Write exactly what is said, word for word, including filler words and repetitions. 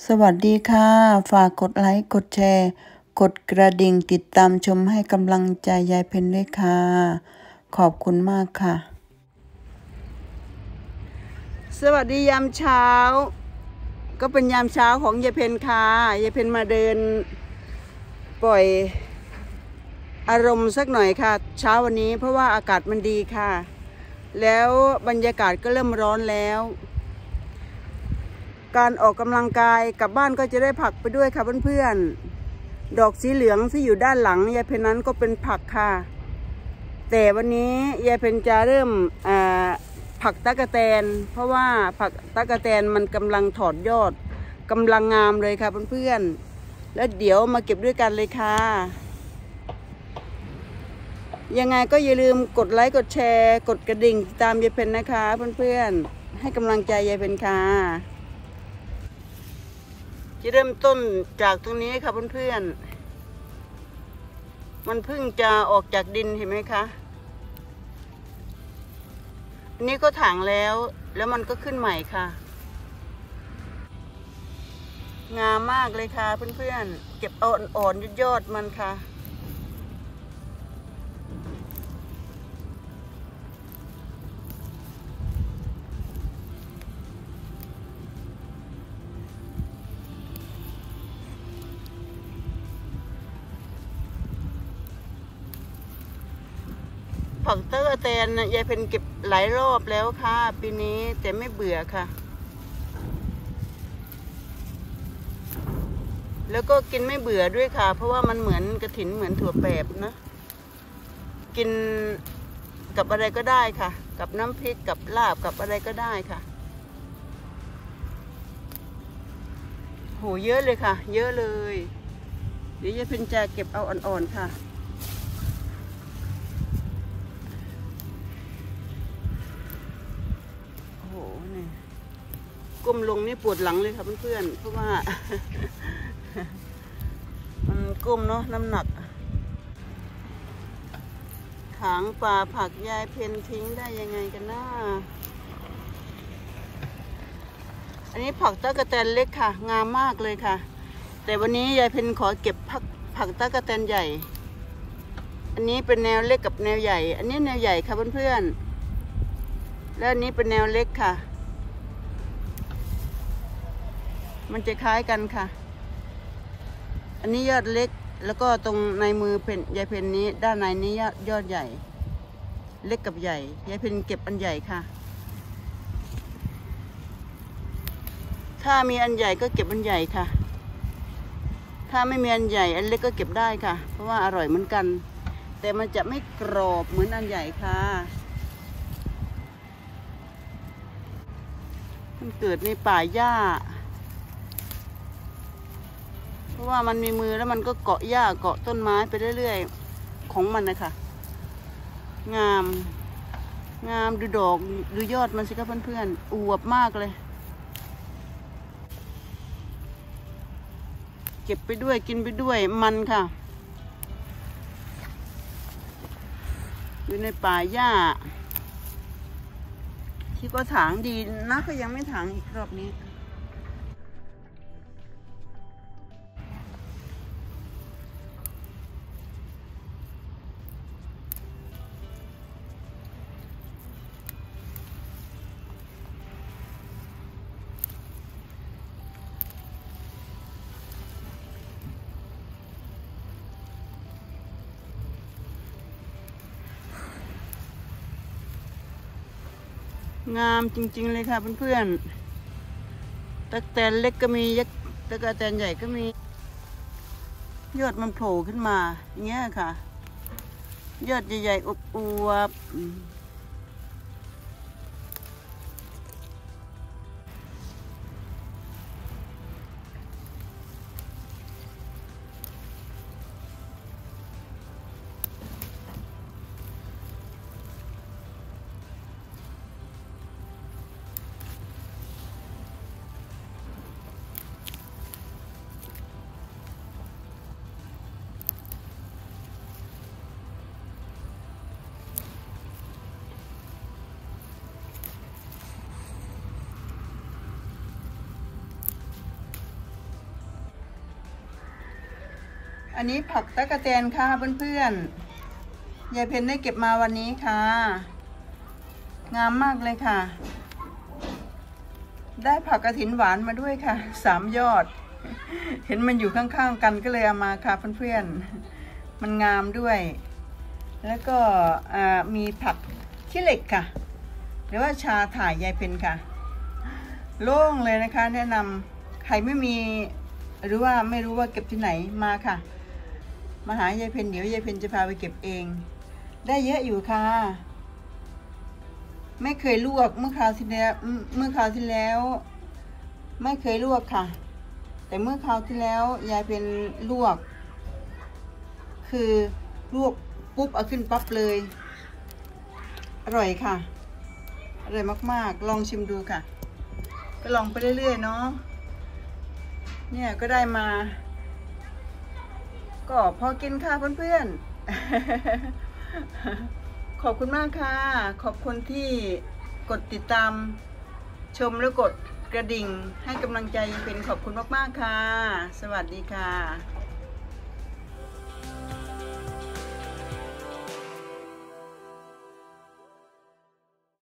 สวัสดีค่ะฝากกดไลค์กดแชร์กดกระดิ่งติดตามชมให้กำลังใจยายเพนด้วยค่ะขอบคุณมากค่ะสวัสดียามเช้าก็เป็นยามเช้าของยายเพนค่ะยายเพนมาเดินปล่อยอารมณ์สักหน่อยค่ะเช้าวันนี้เพราะว่าอากาศมันดีค่ะแล้วบรรยากาศก็เริ่มร้อนแล้วการออกกำลังกายกลับบ้านก็จะได้ผักไปด้วยค่ะเพื่อนๆดอกสีเหลืองที่อยู่ด้านหลังยายเพนนั้นก็เป็นผักค่ะแต่วันนี้ยายเพนจะเริ่มผักตะกะแตนเพราะว่าผักตะกะแตนมันกำลังถอดยอดกำลังงามเลยค่ะเพื่อนๆแล้วเดี๋ยวมาเก็บด้วยกันเลยค่ะยังไงก็อย่าลืมกดไลค์กดแชร์กดกระดิ่งตามยายเพนนะคะเพื่อนๆให้กำลังใจยายเพนค่ะจะเริ่มต้นจากตรงนี้ค่ะเพื่อนๆมันเพิ่งจะออกจากดินเห็นไหมคะอันนี้ก็ถางแล้วแล้วมันก็ขึ้นใหม่ค่ะงามมากเลยค่ะเพื่อนๆเก็บอ่อนๆยอดๆมันค่ะผักตะกะแตนยายเพนเก็บหลายรอบแล้วค่ะปีนี้แต่ไม่เบื่อค่ะแล้วก็กินไม่เบื่อด้วยค่ะเพราะว่ามันเหมือนกระถินเหมือนถั่วแปบนะกินกับอะไรก็ได้ค่ะกับน้ำพริกกับลาบกับอะไรก็ได้ค่ะโหเยอะเลยค่ะเยอะเลยเดี๋ยวยายเพนจะเก็บเอาอ่อนๆค่ะก้มลงนี่ปวดหลังเลยค่ะเพื่อนๆเพราะว่ามันก้มเนาะน้ำหนักถางป่าผักยายเพนทิ้งได้ยังไงกันนะอันนี้ผักตะกะแตนเล็กค่ะงามมากเลยค่ะแต่วันนี้ยายเพนขอเก็บผักผักตะกะแตนใหญ่อันนี้เป็นแนวเล็กกับแนวใหญ่อันนี้แนวใหญ่ค่ะเพื่อนๆและอันนี้เป็นแนวเล็กค่ะมันจะคล้ายกันค่ะอันนี้ยอดเล็กแล้วก็ตรงในมือเพนยายเพนนี้ด้านในนี้ยอดยอดใหญ่เล็กกับใหญ่ยายเพนเก็บอันใหญ่ค่ะถ้ามีอันใหญ่ก็เก็บอันใหญ่ค่ะถ้าไม่มีอันใหญ่อันเล็กก็เก็บได้ค่ะเพราะว่าอร่อยเหมือนกันแต่มันจะไม่กรอบเหมือนอันใหญ่ค่ะมันเกิดในป่าหญ้าเพราะว่ามันมีมือแล้วมันก็เกาะหญ้าเกาะต้นไม้ไปเรื่อยๆของมันนะคะงามงามดูดอกดูยอดมันสิครับเพื่อนๆอวบมากเลยเก็บไปด้วยกินไปด้วยมันค่ะอยู่ในป่าหญ้าที่ก็ถางดีนะก็ยังไม่ถางอีกรอบนี้งามจริงๆเลยค่ะเพื่อนๆตะกะแตนเล็กก็มียักษ์ตะกะแตนใหญ่ก็มียอดมันโผล่ขึ้นมาอย่างเงี้ยค่ะยอดใหญ่ๆอวบๆอันนี้ผักตะกะแตนค่ะเพื่อนๆยายเพนได้เก็บมาวันนี้ค่ะงามมากเลยค่ะได้ผักกระถินหวานมาด้วยค่ะสามยอดเห็นมันอยู่ข้างๆกันก็เลยเอามาค่ะเพื่อนๆมันงามด้วยแล้วก็มีผักขี้เหล็กค่ะหรือว่าชาถ่ายยายเพนค่ะโล่งเลยนะคะแนะนำใครไม่มีหรือว่าไม่รู้ว่าเก็บที่ไหนมาค่ะมาหายายเพนเดี๋ยวยายเพนจะพาไปเก็บเองได้เยอะอยู่ค่ะไม่เคยลวกเมื่อคราวที่แล้วเมื่อคราวที่แล้วไม่เคยลวกค่ะแต่เมื่อคราวที่แล้วยายเป็นลวกคือลวกปุ๊บเอาขึ้นปั๊บเลยอร่อยค่ะอร่อยมากๆลองชิมดูค่ะก็ลองไปเรื่อยๆเนาะเนี่ยก็ได้มาก็พอกินค่ะเพื่อนๆขอบคุณมากค่ะขอบคุณที่กดติดตามชมและกดกระดิ่งให้กำลังใจเป็นขอบคุณมากๆค่ะสวัสดีค่ะ